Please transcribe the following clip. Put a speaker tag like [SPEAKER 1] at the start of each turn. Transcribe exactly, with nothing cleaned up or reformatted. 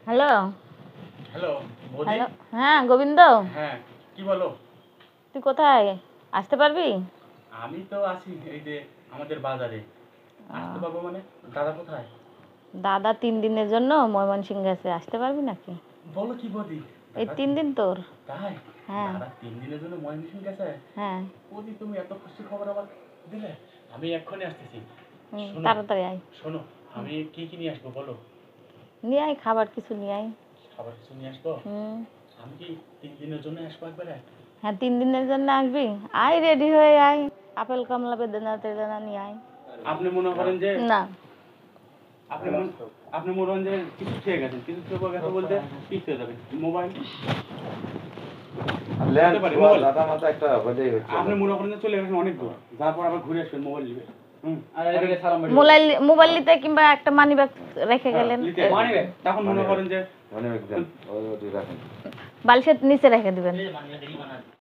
[SPEAKER 1] Hello
[SPEAKER 2] hello বৌদি।
[SPEAKER 1] Hello হ্যাঁ গোবিন্দ,
[SPEAKER 2] হ্যাঁ কি বলো?
[SPEAKER 1] তুই কোথায়? আসতে পারবি?
[SPEAKER 2] আমি তো আছি এই যে আমাদের বাজারে। আসতে
[SPEAKER 1] আহ,
[SPEAKER 2] পারবো মানে? দাদা কোথায়?
[SPEAKER 1] দাদা তিন দিনের জন্য ময়মনসিংহ গেছে, আসতে পারবি নাকি?
[SPEAKER 2] বলো কি বৌদি?
[SPEAKER 1] এই
[SPEAKER 2] দাদা
[SPEAKER 1] তিন
[SPEAKER 2] তিন
[SPEAKER 1] দিন তোর।
[SPEAKER 2] তাই?
[SPEAKER 1] হ্যাঁ
[SPEAKER 2] দাদা তিন দিনের জন্য ময়মনসিংহ গেছে?
[SPEAKER 1] হ্যাঁ।
[SPEAKER 2] বৌদি তুমি এত খুশি খবর আবার দিলে? আমি এক্ষুনি আসতেছি।
[SPEAKER 1] হুম,
[SPEAKER 2] শোনো
[SPEAKER 1] তাড়াতাড়ি আয়।
[SPEAKER 2] শোনো, আমি কি কি নিয়ে আসবো বলো?
[SPEAKER 1] নিয়ে আয়, খাবার কিছু নিয়ে আয়।
[SPEAKER 2] খাবার কিছু নিয়ে আসবো?
[SPEAKER 1] হুম।
[SPEAKER 2] আমি কি তিন দিনের জন্য আসবো একবারে?
[SPEAKER 1] হ্যাঁ, তিন দিনের জন্য আসবি। আয়, রেডি হয়ে আয়। আপেল কমলা বেদানা টেদানা নিয়ে আয়।
[SPEAKER 2] আপনি মনে করেন যে
[SPEAKER 1] না,
[SPEAKER 2] আপনি মনে আপনি মনে করেন যে কিছু খেয়ে গেছেন, কিছু খেয়ে গেছে বলতে কি খেয়ে যাবেন? মোবাইল হতে পারে, মোবাইল।
[SPEAKER 3] দাদা মাথা একটা হলেই হচ্ছে
[SPEAKER 2] আপনি মনে করেন যে চলে গেছেন অনেক দূর, তারপর আবার ঘুরে আসবেন মোবাইল নিবে। হুম, আর এদিকে সালাম বাড়ি
[SPEAKER 1] মোবাইল মোবাইল নিতে কিংবা একটা মানি ব্যাগ রেখে গেলেন,
[SPEAKER 2] নিতে মানি ব্যাগ, তখন মনে করেন যে
[SPEAKER 3] মনে রাখবেন ওই ওটি রাখেন
[SPEAKER 1] বালিশের নিচে রেখে দিবেন।